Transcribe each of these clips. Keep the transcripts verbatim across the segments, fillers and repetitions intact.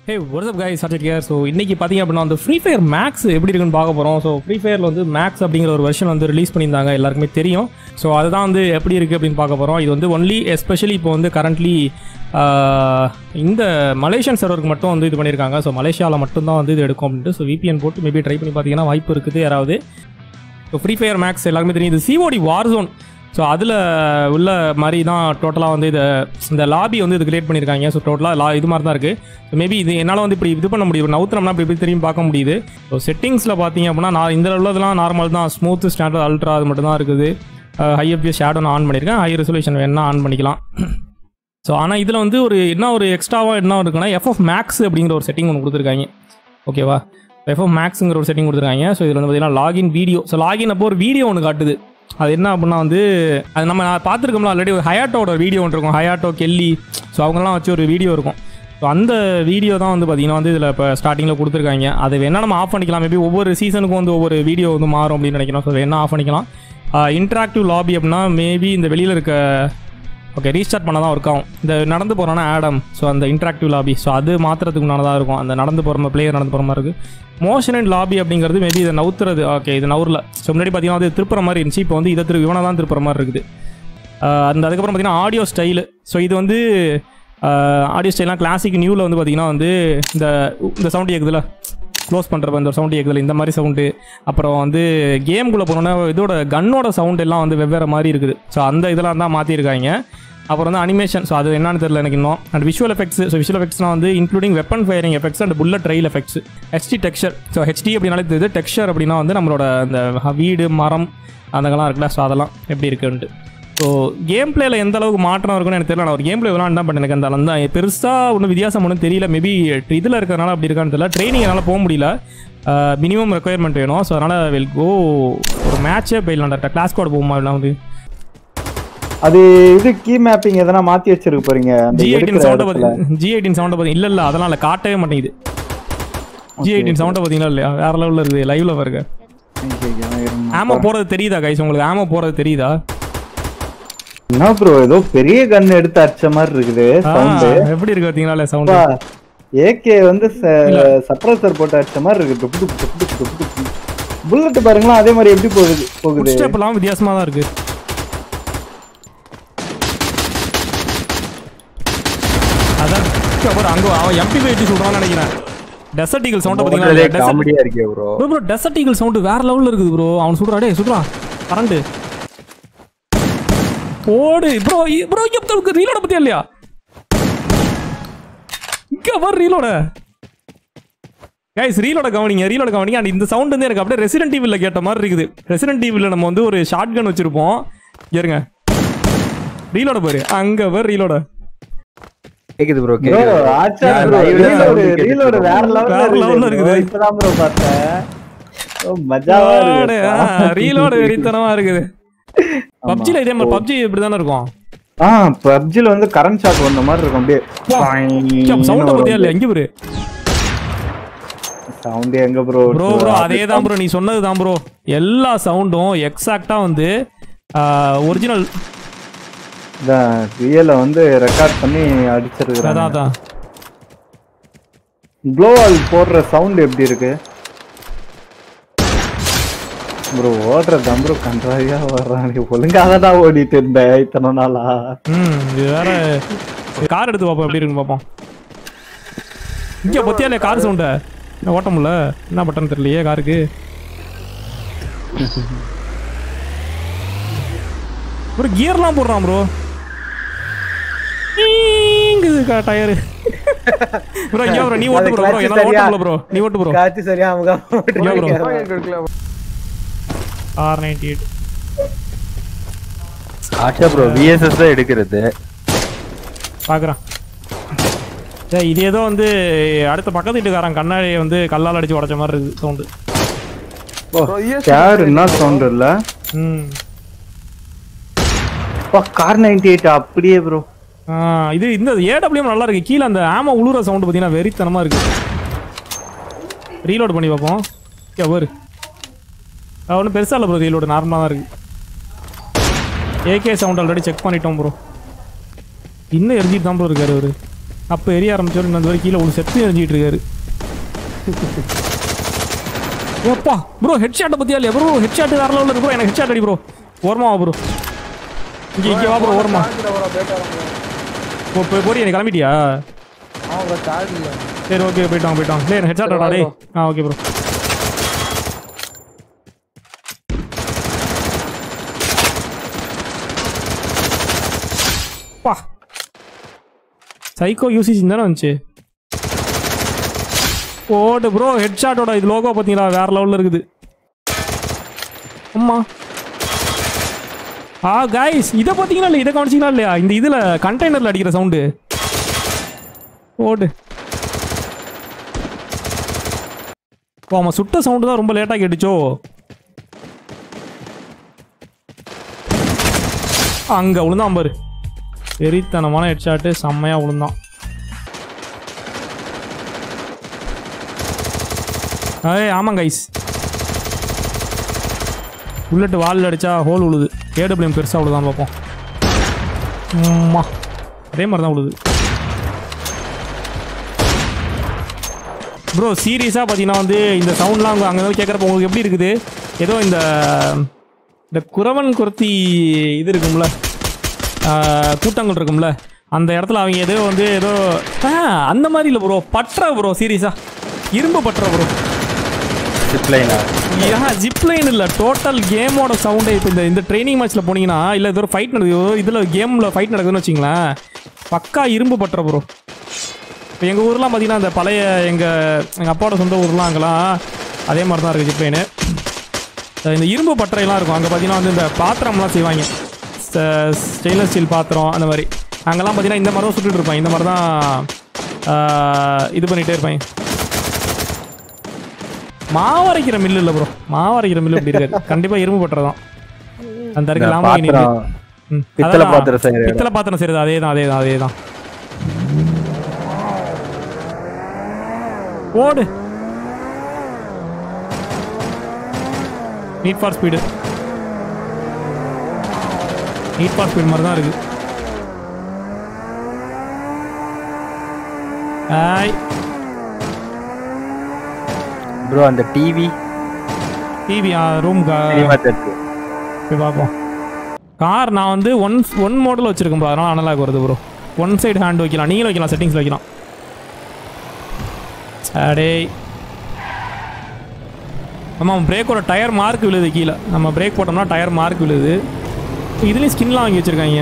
Hey, what's up guys, HotShot here. So இன்னைக்கு பாத்தீங்க அப்படினா அந்த FREEFIRE Max எப்படி இருக்குன்னு பார்க்க போறோம். So FREEFIREல வந்து Max அப்படிங்கிற ஒரு வெர்ஷன் வந்து ரிலீஸ் பண்ணிருந்தாங்க, எல்லாருக்குமே தெரியும். So அதுதான் வந்து எப்படி இருக்கு அப்படினு பார்க்க போறோம். இது வந்து ஒன்லி எஸ்பெஷலி இப்போ வந்து கரண்ட்லி இந்த மலேசியன் சர்வருக்கு மட்டும் வந்து இது பண்ணியிருக்காங்க. ஸோ மலேசியாவில் மட்டும்தான் வந்து இது எடுக்கும் அப்படின்ட்டு. ஸோ விபிஎன் போட்டு மேபி ட்ரை பண்ணி பார்த்தீங்கன்னா வாய்ப்பு இருக்குது யாராவது. ஸோ FREEFIRE Max எல்லாருமே தெரியும், இது சிஓடி வார்சோன். ஸோ அதில் உள்ள மாதிரி தான் டோட்டலாக வந்து இதை இந்த லாபி வந்து இது கிரியேட் பண்ணியிருக்காங்க. ஸோ டோட்டலாக லா இது மாதிரி தான் இருக்குது. ஸோ மேபி இது என்னால் வந்து இப்படி இது பண்ண முடியும், நவுத்தினம்னா இப்படி இப்படி திரும்பி பார்க்க முடியுது. ஸோ செட்டிங்ஸில் பார்த்தீங்க அப்படின்னா நான் இந்த உள்ளதெல்லாம் நார்மல் தான், ஸ்மூத் ஸ்டாண்டர்ட் அல்ட்ரா அது மட்டும் தான் இருக்குது. ஹை எஃப்பிஎஸ் ஷேடோ நான் ஆன் பண்ணியிருக்கேன், ஹை ரெசல்யூஷன் வேணால் ஆன் பண்ணிக்கலாம். ஸோ ஆனால் இதில் வந்து ஒரு என்ன ஒரு எக்ஸ்ட்ராவாக என்ன இருக்குன்னா எஃப்எஃப் மேக்ஸ் அப்படிங்கிற ஒரு செட்டிங் ஒன்று கொடுத்துருக்காங்க. ஓகேவா, எஃப்எஃப் மேக்ஸுங்கிற ஒரு செட்டிங் கொடுத்துருக்காங்க. ஸோ இதில் வந்து பார்த்தீங்கன்னா லாகின் வீடியோ. ஸோ லாகின் அப்போ ஒரு வீடியோ ஒன்று காட்டுது. அது என்ன அப்படின்னா வந்து அது நம்ம நான் பார்த்துருக்கோம்ல ஆல்ரெடி, ஒரு ஹயாட்டோட வீடியோ ஒன்று இருக்கும், ஹயாட்டோ கெல்லி. ஸோ அவங்கெல்லாம் வச்சு ஒரு வீடியோ இருக்கும். ஸோ அந்த வீடியோ தான் வந்து பார்த்திங்கன்னா வந்து இதில் இப்போ ஸ்டார்டிங்கில் கொடுத்துருக்காங்க. அது வேணால் நம்ம ஆஃப் பண்ணிக்கலாம். மேபி ஒவ்வொரு சீசனுக்கும் வந்து ஒவ்வொரு வீடியோ வந்து மாறும் அப்படின்னு நினைக்கிறோம். ஸோ வேணால் ஆஃப் பண்ணிக்கலாம். இன்ட்ராக்டிவ் லாபி அப்படின்னா மேபி இந்த வெளியில் இருக்க ஓகே ரீஸ்டார்ட் பண்ண தான் ஒர்க் ஆகும். இந்த நடந்து போகிறோன்னா ஆடம், ஸோ அந்த இன்ட்ராக்டிவ் லாபி, ஸோ அது மாத்திரத்துக்கு தான் இருக்கும். அந்த நடந்து போகிற மாதிரி பிளேயர் நடந்து போகிற மாதிரி இருக்குது. மோஷன் அண்ட் லாபி அப்படிங்கிறது மேபி இதை நவுத்துறது. ஓகே இது நவுரில். ஸோ முன்னாடி பார்த்தீங்கன்னா அது திருப்புற மாதிரி இருந்துச்சு, இப்போ வந்து இதை திரு இவனை தான் திருப்புற மாதிரி இருக்குது. அந்த அதுக்கப்புறம் பார்த்தீங்கன்னா ஆடியோ ஸ்டைலு. ஸோ இது வந்து ஆடியோ ஸ்டைலாம் கிளாசிக் நியூவில் வந்து பார்த்திங்கன்னா வந்து இந்த இந்த சவுண்டு கேட்குதுல, க்ளோஸ் பண்ணுறப்ப இந்த சவுண்டு கேட்குதுல, இந்த மாதிரி சவுண்டு. அப்புறம் வந்து கேம்குள்ளே போனோன்னா இதோட கன்னோட சவுண்டு எல்லாம் வந்து வெவ்வேறு மாதிரி இருக்குது. ஸோ அந்த இதெல்லாம் தான் மாற்றிருக்காங்க. அப்புறம் வந்து அனிமேஷன், ஸோ அது என்னன்னு தெரியல எனக்கு இன்னும். And visual effects. So visual எஃபெக்ட்ஸ்னால் வந்து including weapon firing effects and bullet trail effects. HD texture. So HD அப்படின்னாலே தெரியுது, டெக்ஸ்சர் அப்படின்னா வந்து நம்மளோட அந்த வீடு மரம் அதெல்லாம் இருக்குல்ல, ஸோ அதெல்லாம் எப்படி இருக்குன்ட்டு. ஸோ கேம் பிளேயில் எந்த அளவுக்கு மாற்றம் இருக்குன்னு எனக்கு தெரியல. நான் ஒரு கேம் பிளே விளாண்டு தான், பட் எனக்கு அந்த அந்த பெருசாக ஒன்றும் வித்தியாசம் ஒன்றும் தெரியல. மேபி இதில் இருக்கிறனால அப்படி இருக்கான்னு தெரியல. ட்ரைனிங் என்னால் போக முடியல, மினிமம் ரெக்குயர்மெண்ட் வேணும். ஸோ அதனால் வில் கோ ஒரு மேட்சே போயிடலாம். டேரக்டாக கிளாஸ் கோட் போகுமா எல்லாம் வந்து அது இது கீ மேப்பிங் எதனா மாத்தி வச்சிருக்க போறீங்க. ஜி எயிட்டீன் சவுண்டை பார்த்து ஜி எயிட்டீன் சவுண்டை பார்த்து இல்லை இல்லை அதெல்லாம் இல்லை, காட்டவே மாட்டேங்குது. ஜி எயிட்டீன் சவுண்டை பார்த்தீங்கன்னா இல்லையா, வேற லெவலில் இருக்குது. லைவ்ல பாருங்க. ஆமோ போகிறது தெரியுதா கைஸ் உங்களுக்கு? ஆமோ போகிறது தெரியுதா? என்ன ப்ரோ ஏதோ பெரிய கன் எடுத்து அடிச்ச மாதிரி இருக்குது சவுண்ட். எப்படி இருக்கு பார்த்தீங்களா சவுண்ட்? ஏகே வந்து சப்ரசர் போட்டு அடிச்ச மாதிரி இருக்கு. புல்லட் பாருங்களா அதே மாதிரி எப்படி போகுது போகுது. ஸ்டெப்லாம் வித்தியாசமா தான் இருக்கு. அதான் அங்க அவன் எம்பி வெயிட் சொல்றான்னு நினைக்கிறேன். டெசர்ட் ஈகிள் சவுண்ட் பாத்தீங்களா? காமெடியா இருக்கே bro. Bro desert eagle sound வேற லெவல்ல இருக்குது ப்ரோ. அவன் சொல்றா டேய் சொல்றா கரண்ட் போடு ப்ரோ. ப்ரோ இங்க ரீலோட பத்தியா இல்லையா? இங்க வர ரீலோட கைஸ், ரீலோட கவனிங்க, ரீலோட கவனிங்க. அண்ட் இந்த சவுண்ட் வந்து எனக்கு அப்படியே ரெசிடென்ட் ஈவில்ல கேட்ட மாதிரி இருக்குது. ரெசிடென்ட் ஈவில்ல நம்ம வந்து ஒரு ஷார்ட் கன் வச்சிருப்போம். இருங்க ரீலோட பாரு, அங்க வர ரீலோட கேக்குது ப்ரோ. கேக்குது ஆச்சா ப்ரோ. ரீலோட ரீலோட வேற லெவல்ல இருக்குது. இப்பதான் ப்ரோ பார்த்தேன். ஓ மஜாவா இருக்கு. ரீலோட வெறித்தனமா இருக்குது. பப்ஜில இதே மாதிரி பப்ஜி இப்படி தானே இருக்கும். ஆ பப்ஜில வந்து கரண்ட் ஷாட் வந்த மாதிரி இருக்கும். அப்படியே சவுண்ட் பத்தியா இல்ல எங்க ப்ரோ? சவுண்ட் எங்க ப்ரோ? ப்ரோ ப்ரோ அதேதான் ப்ரோ, நீ சொன்னதுதான் ப்ரோ. எல்லா சவுண்டும் எக்ஸாக்ட்டா வந்து ஒரிஜினல் தான் ரியல வந்து ரெக்கார்ட் பண்ணி அடிச்சிருக்காங்க. அதான் க்ளோவால் போடுற சவுண்ட் எப்படி இருக்கு ப்ரோ? ஓடுறது தான் ப்ரோ கன்றாவியா வர்றாங்க. ஒழுங்காக தான் ஓடிட்டு இருந்தேன் இத்தனை நாளா. ம் இது வேற கார் எடுத்து பார்ப்போம் எப்படி இருக்குன்னு பார்ப்போம். இங்கே பத்தியாலே கார் சவுண்ட என்ன ஓட்ட முடியல, என்ன பட்டன் தெரியலையே காருக்கு. ப்ரோ கியர்லாம் போடுறான் ப்ரோ. டயரு ப்ரோ இங்க ப்ரோ நீ ஓட்டு ப்ரோ. ப்ரோ என்ன ஓட்ட ப்ரோ, நீ ஓட்டு ப்ரோ. காத்து சரியா அவங்க ப்ரோ ஆர் நைன்டி எயிட் ஆச்சா ப்ரோ. விஎஸ்எஸ் தான் எடுக்கிறது பார்க்குறான். சரி இது ஏதோ வந்து அடுத்த பக்கத்து வீட்டுக்காரன் கண்ணாடி வந்து கல்லால் அடிச்சு உடச்ச மாதிரி இருக்குது சவுண்டு. யார் என்ன சவுண்ட் இல்லை? ம் கார் நைன்டி எயிட் அப்படியே ப்ரோ. இது இந்த ஏடபிள்யூஎம் நல்லா இருக்கு. கீழே அந்த ஆமா உளுற சவுண்டு பார்த்தீங்கன்னா வெறித்தனமா இருக்கு. ரீலோட் பண்ணி பார்ப்போம். எவரு ஒன்றும் பெருசாக இல்லை ப்ரோ, ரீலோடு நார்மலாக தான் இருக்கு. ஏகே சவுண்ட் ஆல்ரெடி செக் பண்ணிட்டோம் ப்ரோ. இன்னும் எரிஞ்சிட்டு தான் ப்ரோ இருக்காரு அவரு. அப்போ எரிய ஆரம்பிச்சோம் இந்த வரை கீழே ஒரு செத்து எரிஞ்சிட்டு இருக்காரு. ஏப்பா ப்ரோ ஹெட் ஷாட்டை பற்றியா இல்லையா ப்ரோ? ஹெட் ஷாட் வேற லெவலில் இருக்கு ப்ரோ. எனக்கு ஹெட் ஷாட் அடி ப்ரோ. ஓரமா வா ப்ரோ. இங்கே இங்கே வா ப்ரோ ஓரமா. இப்போ போய் போடி எனக்கு கிளம்பிட்டியா? சரி ஓகே போயிட்டாங்க போயிட்டாங்க. சரி ஹெட் ஷாட் ஆடா டே. ஆ ஓகே ப்ரோ. பா சைக்கோ யூசிசி தானே வந்துச்சு. ஓடு ப்ரோ ஹெட் ஷாட்டோட இது லோகோ பார்த்தீங்களா வேற லெவலில் இருக்குது. அம்மா ஆ கைஸ் இதை பார்த்தீங்களா இல்லை? இதை கவனிச்சிங்களா இல்லையா? இந்த இதில் கண்டெய்னரில் அடிக்கிற சவுண்டு. ஓடு ஓ ஆமாம் சுட்ட சவுண்டு தான் ரொம்ப லேட்டாக கேட்டுச்சோ. அங்கே விழுந்தான் பாரு. வெறித்தனமான ஹெட் ஷாட்டு செம்மையாக விழுந்தான். ஏய் ஆமாம் கைஸ் புல்லட்டு வாலில் அடித்தா ஹோல் விழுது. ஏடபிள்யூஎம் பெருசாக விழுதான் பார்ப்போம். அம்மா அதே மாதிரி தான் விழுது ப்ரோ. சீரியஸாக பார்த்தீங்கன்னா வந்து இந்த சவுண்ட்லாம் அங்கே அங்கே கேட்குறப்ப உங்களுக்கு எப்படி இருக்குது? ஏதோ இந்த இந்த குறவன் குர்த்தி இது இருக்கும்ல கூட்டங்கள் இருக்கும்ல அந்த இடத்துல அவங்க ஏதோ வந்து ஏதோ அந்த மாதிரி இல்லை ப்ரோ. பற்ற ப்ரோ சீரியஸாக இரும்பு பற்ற ப்ரோ. ஜிப்லைனா? ஏன் ஜிப்லைன் இல்லை டோட்டல் கேமோட சவுண்டே. இப்போ இந்த இந்த ட்ரைனிங் மேட்ச்சில் போனீங்கன்னா இல்லை ஏதோ ஒரு ஃபைட் நடக்குது இதில் கேமில் ஃபைட் நடக்குதுன்னு வச்சிங்களேன் பக்கா இரும்பு பற்ற ப்ரோ. இப்போ எங்கள் ஊர்லாம் பார்த்தீங்கன்னா அந்த பழைய எங்கள் எங்கள் அப்பாவோட சொந்த ஊர்லாம் அங்கெல்லாம் அதே மாதிரி தான் இருக்குது ஜிப்லைனு. இந்த இரும்பு பட்டறையெல்லாம் இருக்கும் அங்கே பார்த்தீங்கன்னா வந்து இந்த பாத்திரம்லாம் செய்வாங்க. ஸ்டெயின்லெஸ் ஸ்டீல் பாத்திரம் அந்த மாதிரி அங்கெல்லாம் பார்த்தீங்கன்னா இந்த மாதிரி தான் சுட்டுட்டு இருப்பாங்க. இந்த மாதிரி தான் இது பண்ணிகிட்டே இருப்பாங்க. மாவரைக்கிற மில்லு இல்லை ப்ரோ. மாவரைக்கிற மில்லு அப்படி இருக்காது. கண்டிப்பாக இரும்பு பட்டறை தான் அந்த இருக்கு. லாம்பகினி பித்தளை பாத்திரம் செய்கிறது பித்தளை பாத்திரம் செய்கிறது அதே தான் அதே தான் அதே தான். ஓடு need for speed. Need for speed மாதிரி தான் இருக்கு. ஹாய் ப்ரோ அந்த டிவி டிவி ரூம் போய் பார்ப்போம். கார் நான் வந்து ஒன் ஒன் மாடல் வச்சிருக்கேன் ப்ரோ. அதனால அனலாக் வருது ப்ரோ. ஒன் சைடு ஹேண்ட் வைக்கலாம். நீங்களும் வைக்கலாம். செட்டிங்ஸில் வைக்கலாம். அடே ஆமாம் பிரேக்கோட டயர் மார்க் விழுது கீழே. நம்ம பிரேக் போட்டோம்னா டயர் மார்க் விழுது. இதுலேயும் ஸ்கின்லாம் வாங்கி வச்சுருக்காங்க.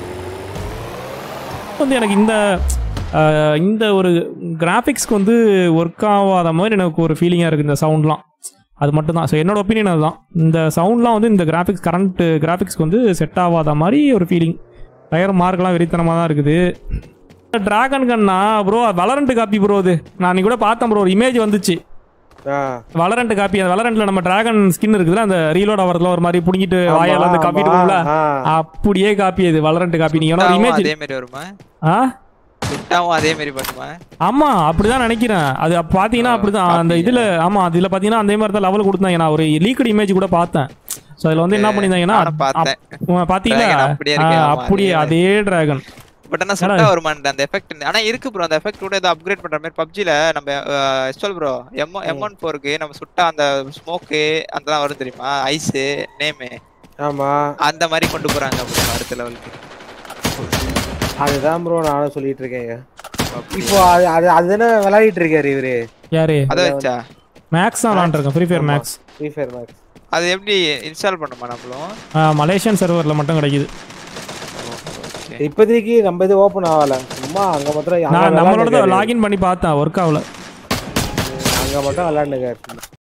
வந்து எனக்கு இந்த இந்த ஒரு கிராஃபிக்ஸ்க்கு வந்து ஒர்க் ஆகாத மாதிரி எனக்கு ஒரு ஃபீலிங்காக இருக்குது இந்த சவுண்ட்லாம். அது மட்டும்தான். ஸோ என்னோட ஒப்பீனியன் அதுதான். இந்த சவுண்ட்லாம் வந்து இந்த கிராஃபிக்ஸ் கரண்ட் கிராஃபிக்ஸ்க்கு வந்து செட் ஆகாத மாதிரி ஒரு ஃபீலிங். டயர் மார்க்லாம் வெறித்தனமாக தான் இருக்குது. டிராகன் கன்னா ப்ரோ வலரண்ட் காப்பி ப்ரோ. அது நான் கூட பார்த்தேன் ப்ரோ. ஒரு இமேஜ் வந்துச்சு வலரண்ட் காப்பி. அந்த வலரண்ட்ல நம்ம டிராகன் ஸ்கின் இருக்குதுல அந்த ரீலோட் ஆவறதுல ஒரு மாதிரி புடிங்கிட்டு வாயால வந்து காப்பி இருக்கும்ல அப்படியே காப்பி. அது வலரண்ட் காப்பி. நீங்க ஒரு இமேஜ் அதே மாதிரி வருமா? ஆ சுட்டாவும் அதே மாதிரி பண்ணுமா? ஆமா அப்படிதான் நினைக்கிறேன். அது பாத்தீங்கன்னா அப்படிதான் அந்த இதுல. ஆமா அதுல பாத்தீங்கன்னா அதே மாதிரி தான் லெவல் கொடுத்தாங்க. நான் ஒரு லீக்டு இமேஜ் கூட பார்த்தேன். சோ அதுல வந்து என்ன பண்ணிருந்தாங்கன்னா பாத்தீங்களா அப்படியே அதே டிராகன் பட் ஆனா செட்டா வருமான் அந்த எஃபெக்ட். ஆனா இருக்கு ப்ரோ அந்த எஃபெக்ட் கூட ஏதோ அப்கிரேட் பண்ற மாதிரி பப்ஜில நம்ம SL bro M M one ஃபோருக்கு நம்ம சுட்டா அந்த ஸ்மோக் அதெல்லாம் வரும் தெரியுமா? ஐஸ் நேம். ஆமா அந்த மாதிரி கொண்டு போறாங்க ப்ரோ அடுத்த லெவலுக்கு. அதுதான் ப்ரோ நானும் சொல்லிட்டு இருக்கேன். இப்போ அது அதுதானே விளையாடிட்டு இருக்காரு இவரு. யாரு? அத வச்சா மேக்ஸ் தான் விளையாடுறேன். Free fire max. Free fire max அது எப்படி இன்ஸ்டால் பண்ணுமா நம்மளும்? மலேசியன் சர்வர்ல மட்டும் கிடைக்குது இப்போதைக்கு. நம்ம இது ஓபன் ஆகல. சும்மா அங்க மட்டும் நான் நம்மளோட லாகின் பண்ணி பார்த்தேன். ஒர்க் ஆகல. அங்க மட்டும் விளையாடுங்க.